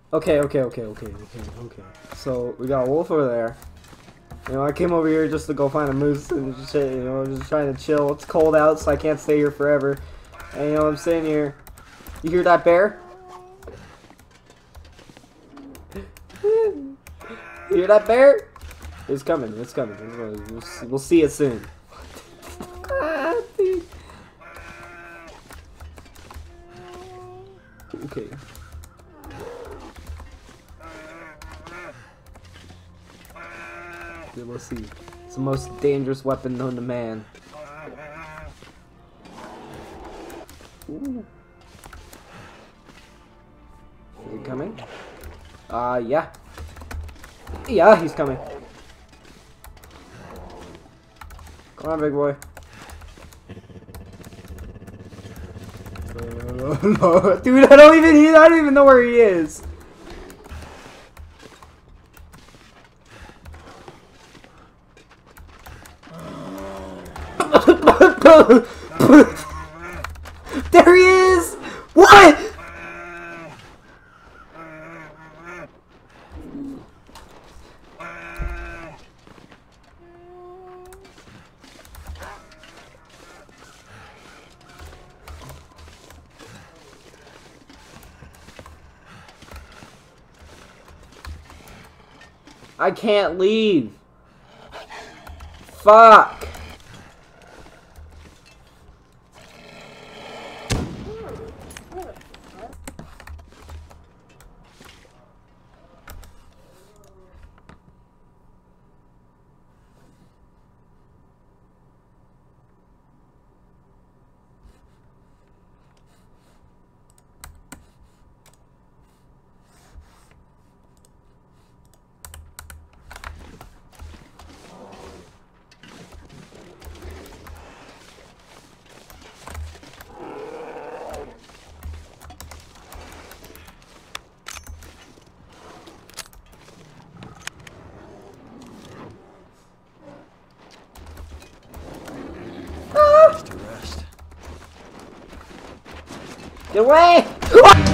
Okay. So we got a wolf over there. You know, I came over here just to go find a moose and just, you know, just trying to chill. It's cold out, so I can't stay here forever. And you know, I'm sitting here. You hear that bear? You hear that bear? It's coming. It's coming. We'll see it soon. Okay. Let's see. It's the most dangerous weapon known to man. Ooh. Is he coming? Yeah. Yeah, he's coming. Come on, big boy. No, dude, I don't even know where he is. There he is! What? I can't leave. Fuck. Get away!